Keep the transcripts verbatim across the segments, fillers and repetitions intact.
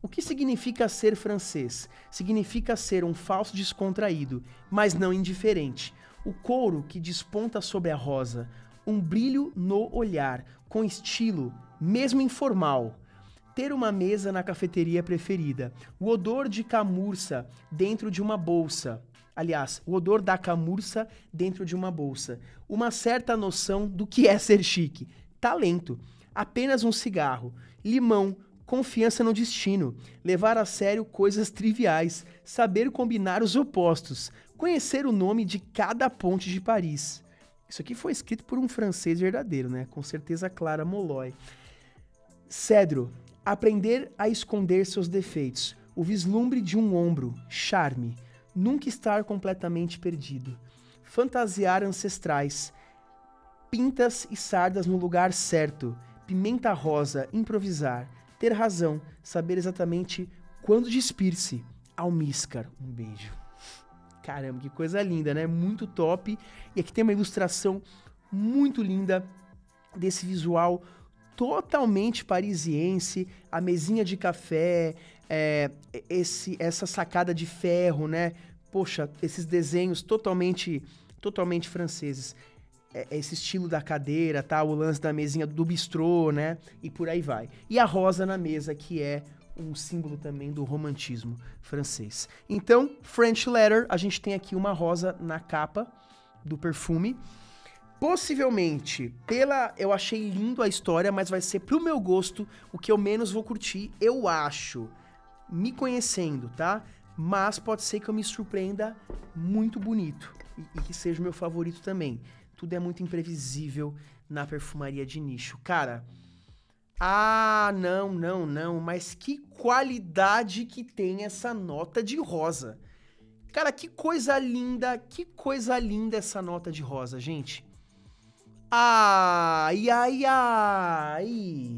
O que significa ser francês? Significa ser um falso descontraído, mas não indiferente. O couro que desponta sobre a rosa, um brilho no olhar, com estilo, mesmo informal. Ter uma mesa na cafeteria preferida. O odor de camurça dentro de uma bolsa. Aliás, o odor da camurça dentro de uma bolsa. Uma certa noção do que é ser chique. Talento. Apenas um cigarro. Limão. Confiança no destino. Levar a sério coisas triviais. Saber combinar os opostos. Conhecer o nome de cada ponte de Paris. Isso aqui foi escrito por um francês verdadeiro, né? Com certeza Clara Molloy. Cedro. Aprender a esconder seus defeitos. O vislumbre de um ombro. Charme. Nunca estar completamente perdido. Fantasiar ancestrais. Pintas e sardas no lugar certo. Pimenta rosa. Improvisar. Ter razão. Saber exatamente quando despir-se. Almíscar. Um beijo. Caramba, que coisa linda, né? Muito top. E aqui tem uma ilustração muito linda desse visual totalmente parisiense, a mesinha de café, é, esse, essa sacada de ferro, né? Poxa, esses desenhos totalmente, totalmente franceses. É, esse estilo da cadeira, tá? O lance da mesinha do bistrô, né? E por aí vai. E a rosa na mesa, que é um símbolo também do romantismo francês. Então, French Letter, a gente tem aqui uma rosa na capa do perfume. Possivelmente, pela... eu achei lindo a história, mas vai ser pro meu gosto o que eu menos vou curtir, eu acho. Me conhecendo, tá? Mas pode ser que eu me surpreenda muito bonito. E, e que seja o meu favorito também. Tudo é muito imprevisível na perfumaria de nicho. Cara, ah, não, não, não. Mas que qualidade que tem essa nota de rosa. Cara, que coisa linda, que coisa linda essa nota de rosa, gente. Ai, ai, ai.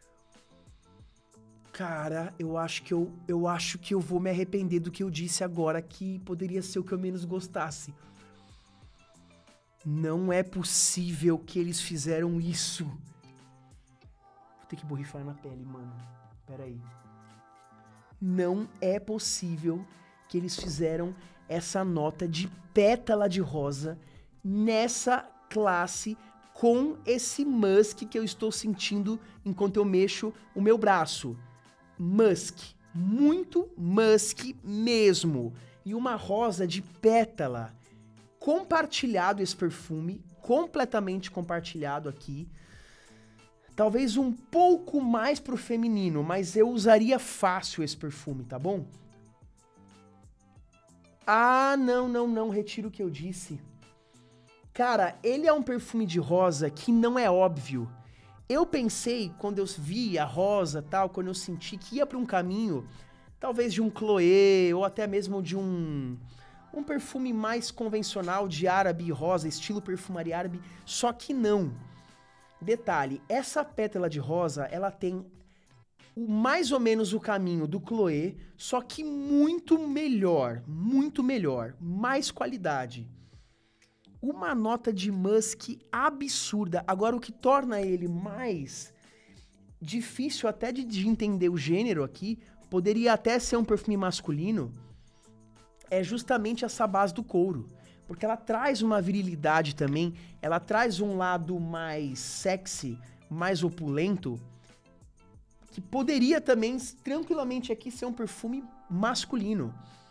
Cara, eu acho que eu, eu acho que eu vou me arrepender do que eu disse agora, que poderia ser o que eu menos gostasse. Não é possível que eles fizeram isso. Vou ter que borrifar na pele, mano. Pera aí. Não é possível que eles fizeram essa nota de pétala de rosa nessa classe com esse musk que eu estou sentindo enquanto eu mexo o meu braço. Musk. Muito musk mesmo. E uma rosa de pétala. Compartilhado esse perfume. Completamente compartilhado aqui. Talvez um pouco mais pro feminino, mas eu usaria fácil esse perfume, tá bom? Ah, não, não, não. Retiro o que eu disse. Cara, ele é um perfume de rosa que não é óbvio. Eu pensei, quando eu vi a rosa tal, quando eu senti que ia para um caminho, talvez de um Chloé, ou até mesmo de um, um perfume mais convencional de árabe rosa, estilo perfumaria árabe, só que não. Detalhe, essa pétala de rosa, ela tem o, mais ou menos o caminho do Chloé, só que muito melhor, muito melhor, mais qualidade. Uma nota de musk absurda. Agora, o que torna ele mais difícil até de, de entender o gênero aqui, poderia até ser um perfume masculino, é justamente essa base do couro. Porque ela traz uma virilidade também, ela traz um lado mais sexy, mais opulento, que poderia também, tranquilamente aqui, ser um perfume masculino.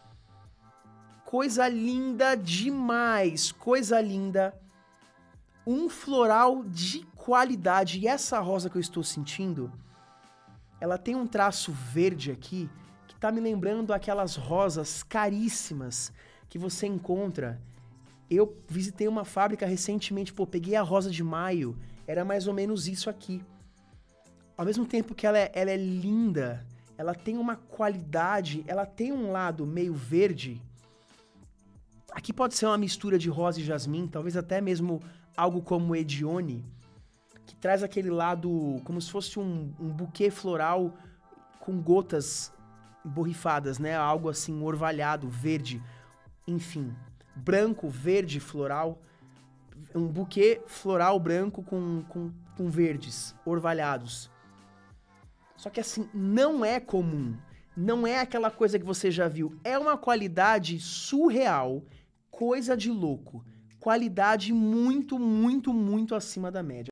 Coisa linda demais, coisa linda. Um floral de qualidade. E essa rosa que eu estou sentindo, ela tem um traço verde aqui, que tá me lembrando aquelas rosas caríssimas que você encontra. Eu visitei uma fábrica recentemente, pô, peguei a rosa de maio, era mais ou menos isso aqui. Ao mesmo tempo que ela é, ela é linda, ela tem uma qualidade, ela tem um lado meio verde. Aqui pode ser uma mistura de rosa e jasmim, talvez até mesmo algo como Edione, que traz aquele lado como se fosse um, um buquê floral com gotas borrifadas, né? Algo assim, orvalhado, verde, enfim. Branco, verde, floral. Um buquê floral branco com, com, com verdes, orvalhados. Só que assim, não é comum. Não é aquela coisa que você já viu. É uma qualidade surreal, coisa de louco. Qualidade muito, muito, muito acima da média.